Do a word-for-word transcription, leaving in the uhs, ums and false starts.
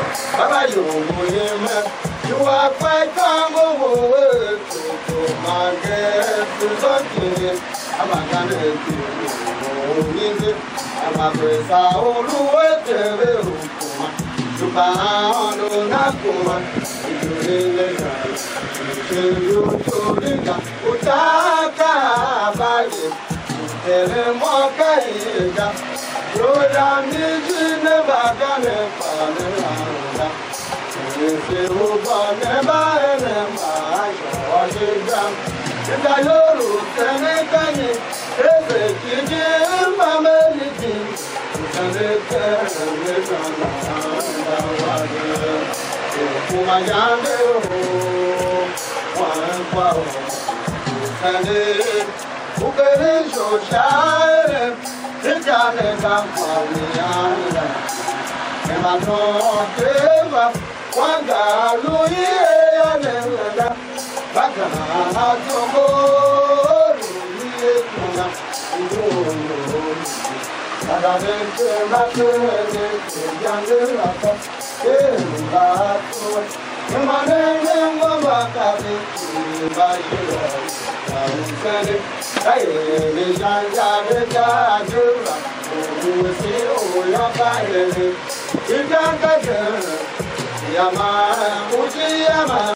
Baba you you are quite calm over to my girl to something. I'm a gonna do I'm a press all the way to the to bound on that woman. You you to the Utaka by it. Tell him what I got. You're down the never gonna find around. If you want never never, watch it down. If I look and I can, if it is my melody, and it can live on the my young one power. And it, who can show shine, it can't come from the island. And I don't ever. Wanga luye anela bakana tomo luye kuna ndono adane te matene te yandela ka ela to emane ngoma kabe bayira ausene aye janja de jajura usi oya baile ikanga Yama, Uchi Yama.